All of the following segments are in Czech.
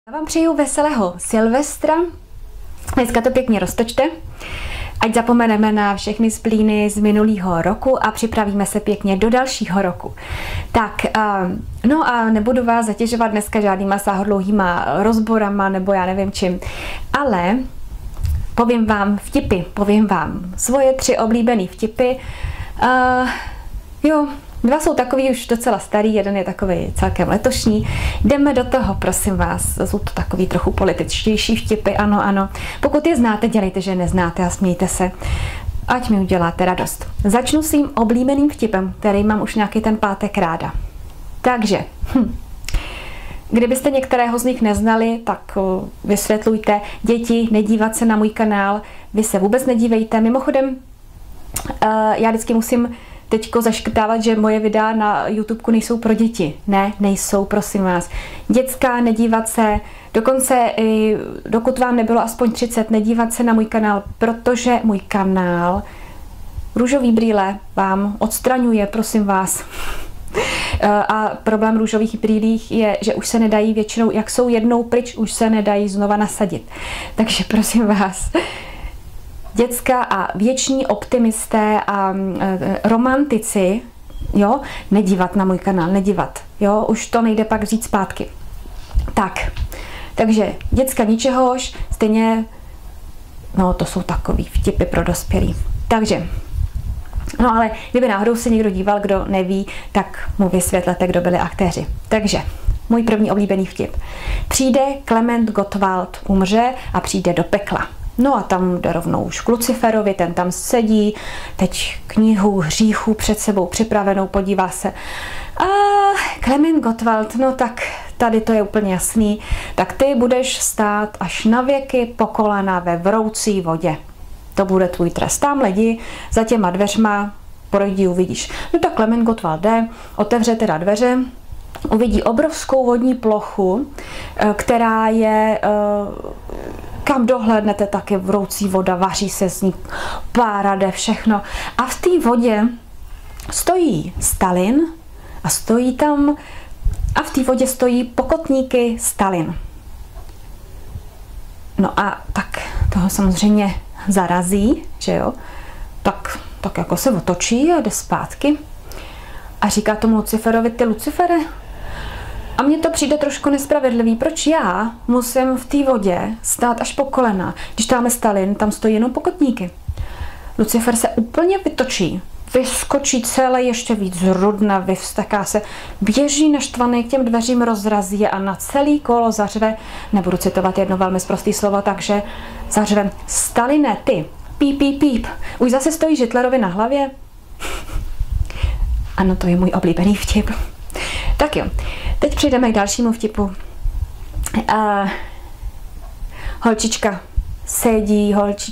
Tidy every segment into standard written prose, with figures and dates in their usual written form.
Já vám přeju veselého Silvestra. Dneska to pěkně roztočte, ať zapomeneme na všechny splíny z minulého roku a připravíme se pěkně do dalšího roku. Tak, no a nebudu vás zatěžovat dneska žádnýma sáhodlouhýma rozborama nebo já nevím čím, ale povím vám vtipy, povím vám svoje 3 oblíbený vtipy. Jo, 2 jsou takový už docela starý, jeden je takový celkem letošní. Jdeme do toho, prosím vás. Jsou to takový trochu političtější vtipy, ano, ano. Pokud je znáte, dělejte, že neznáte a smějte se. Ať mi uděláte radost. Začnu svým oblíbeným vtipem, který mám už nějaký ten pátek ráda. Takže, kdybyste některého z nich neznali, tak vysvětlujte. Děti, nedívat se na můj kanál, vy se vůbec nedívejte. Mimochodem, já vždycky musím teďko zaškrtávat, že moje videa na YouTubeku nejsou pro děti. Ne, nejsou, prosím vás. Dětská, nedívat se, dokonce dokud vám nebylo aspoň 30, nedívat se na můj kanál, protože můj kanál růžový brýle vám odstraňuje, prosím vás. A problém růžových brýlích je, že už se nedají většinou, jak jsou jednou pryč, už se nedají znova nasadit. Takže prosím vás, dětská a věční optimisté a romantici, jo, nedívat na můj kanál, nedívat, jo, už to nejde pak říct zpátky. Tak, takže děcka ničehož, stejně, no to jsou takový vtipy pro dospělí. Takže, no ale kdyby náhodou se někdo díval, kdo neví, tak mu vysvětlete, kdo byli aktéři. Takže, můj první oblíbený vtip. Přijde Klement Gottwald, umře a přijde do pekla. No a tam jde rovnou už k Luciferovi, ten tam sedí, teď knihu hříchů před sebou připravenou, podívá se. A Klement Gottwald, no tak tady to je úplně jasný, tak ty budeš stát až na věky po kolena ve vroucí vodě. To bude tvůj trest. Tam lidi za těma dveřma, projdi, uvidíš. No tak Klement Gottwald jde, otevře teda dveře, uvidí obrovskou vodní plochu, která je... kam dohlédnete, taky vroucí voda, vaří se z ní, pára jde, všechno. A v té vodě stojí Stalin a stojí tam, a v té vodě stojí pokotníky Stalin. No a tak toho samozřejmě zarazí, že jo, tak jako se otočí a jde zpátky a říká tomu Luciferovi, ty Lucifere, a mně to přijde trošku nespravedlivý, proč já musím v té vodě stát až po kolena, když tam je Stalin, tam stojí jenom pokotníky. Lucifer se úplně vytočí, vyskočí celé ještě víc zrudna, vyvsteká se, běží naštvaný k těm dveřím, rozrazí je a na celý kolo zařve, nebudu citovat jedno velmi sprostý slovo, takže zařve, Staline, ty, píp, píp, píp, už zase stojí Hitlerovi na hlavě? Ano, to je můj oblíbený vtip. Tak jo, teď přejdeme k dalšímu vtipu. Holčička sedí,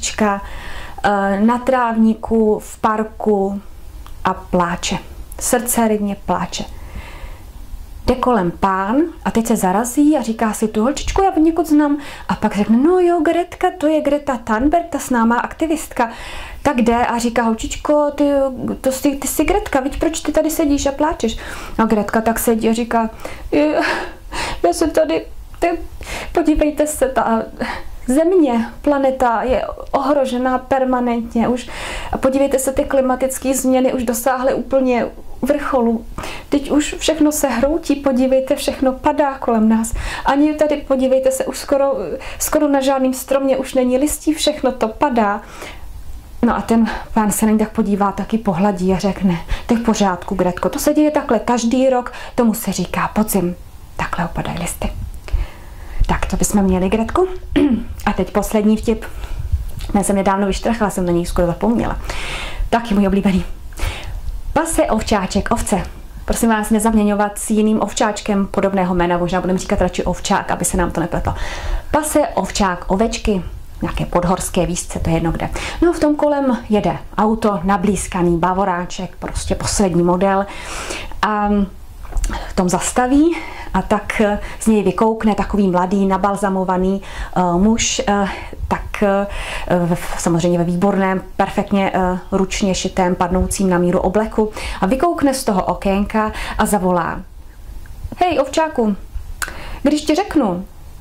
na trávníku v parku a pláče. Srdce rybně pláče. Jde kolem pán a teď se zarazí a říká si, tu holčičku já někud znám. A pak řekne, no jo, Gretka, to je Greta Thunberg, ta známá aktivistka. Tak jde a říká, holčičko, ty jsi Gretka, víš, proč ty tady sedíš a pláčeš? A Gretka tak sedí a říká, já jsem tady, podívejte se, ta Země, planeta je ohrožená permanentně už. A podívejte se, ty klimatické změny už dosáhly úplně vrcholu. Teď už všechno se hroutí, podívejte, všechno padá kolem nás. Ani tady, podívejte se, už skoro na žádném stromě už není listí, všechno to padá. No a ten pán se na ní tak podívá, taky pohladí a řekne, to je v pořádku, Gretko, to se děje takhle každý rok, tomu se říká podzim. Takhle opadají listy. Tak, to bychom měli, Gretku. A teď poslední vtip. Já jsem nedávno vyštrachla, jsem na něj skoro zapomněla. Taky můj oblíbený. Pase, ovčáček, ovce. Prosím vás, nezaměňovat s jiným ovčáčkem podobného jména, možná budeme říkat radši ovčák, aby se nám to nepletlo. Pase, ovčák, ovečky, nějaké podhorské výšce, to je jedno kde. No v tom kolem jede auto, nablízkaný bavoráček, prostě poslední model. A v tom zastaví a tak z něj vykoukne takový mladý, nabalzamovaný muž, tak samozřejmě ve výborném, perfektně ručně šitém, padnoucím na míru obleku a vykoukne z toho okénka a zavolá. Hej, ovčáku, když ti řeknu,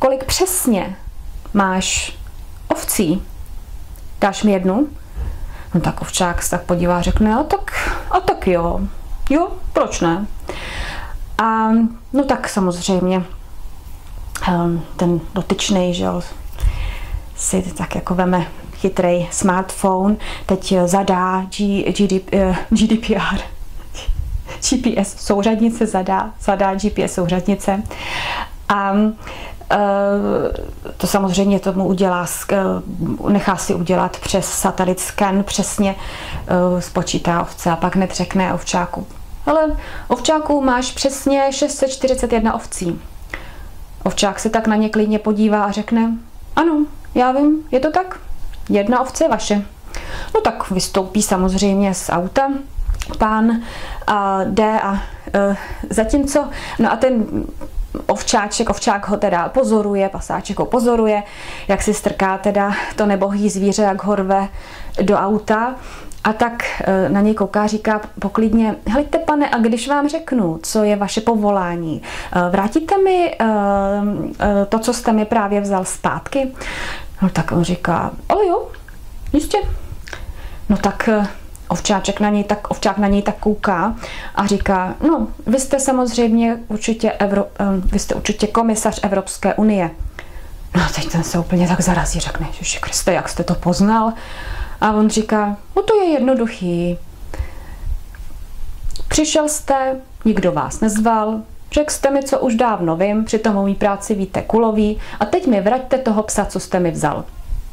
kolik přesně máš ovcí? Dáš mi jednu? No tak ovčák se tak podívá a řekne, a tak jo. Jo, proč ne? A no tak samozřejmě ten dotyčnej, že jo, si tak jako veme chytrý smartphone, teď zadá GDPR, GPS souřadnice, zadá GPS souřadnice a to samozřejmě tomu udělá, nechá si udělat přes satelit scan, přesně spočítá ovce a pak hned řekne ovčáku. Ale ovčáku máš přesně 641 ovcí. Ovčák se tak na ně klidně podívá a řekne, ano, já vím, je to tak, jedna ovce je vaše. No tak vystoupí samozřejmě z auta pán a jde a zatímco, no a ten ovčák ho teda pozoruje, pasáček ho pozoruje, jak si strká teda to nebohý zvíře, jak ho rve do auta a tak na něj kouká, říká poklidně, helejte pane, a když vám řeknu, co je vaše povolání, vrátíte mi to, co jste mi právě vzal zpátky? No tak on říká, ale jo, jistě. No tak ovčák na něj tak kouká a říká, no, vy jste samozřejmě určitě komisař Evropské unie. No teď ten se úplně tak zarazí, řekne, Ježiši Kriste, jak jste to poznal? A on říká, no to je jednoduchý. Přišel jste, nikdo vás nezval, řekl jste mi, co už dávno vím, přitom o mý práci víte kulový a teď mi vraťte toho psa, co jste mi vzal.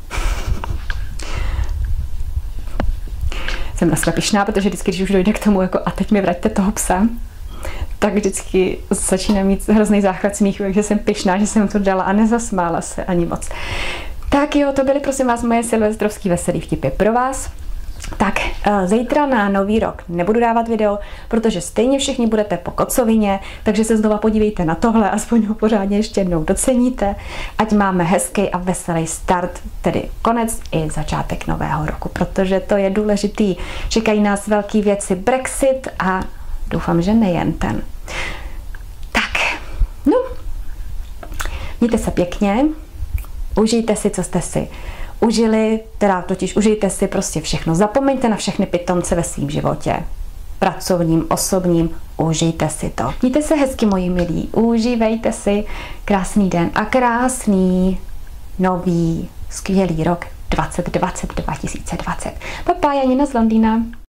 Jsem dneska pyšná, protože vždycky, když už dojde k tomu, jako a teď mi vraťte toho psa, tak vždycky začínám mít hrozný záchvat smíchu, takže jsem pyšná, že jsem to dala a nezasmála se ani moc. Tak jo, to byly prosím vás moje silvestrovský veselý vtipy pro vás. Tak zítra na nový rok nebudu dávat video, protože stejně všichni budete po kocovině, takže se znova podívejte na tohle, aspoň ho pořádně ještě jednou doceníte. Ať máme hezký a veselý start, tedy konec i začátek nového roku, protože to je důležitý. Čekají nás velké věci, Brexit a doufám, že nejen ten. Tak, no, mějte se pěkně, užijte si, co jste si užili, teda totiž užijte si prostě všechno. Zapomeňte na všechny pitomce ve svém životě. Pracovním, osobním, užijte si to. Mějte se hezky, moji milí, užívejte si krásný den a krásný nový skvělý rok 2020. Papa, Janina z Londýna.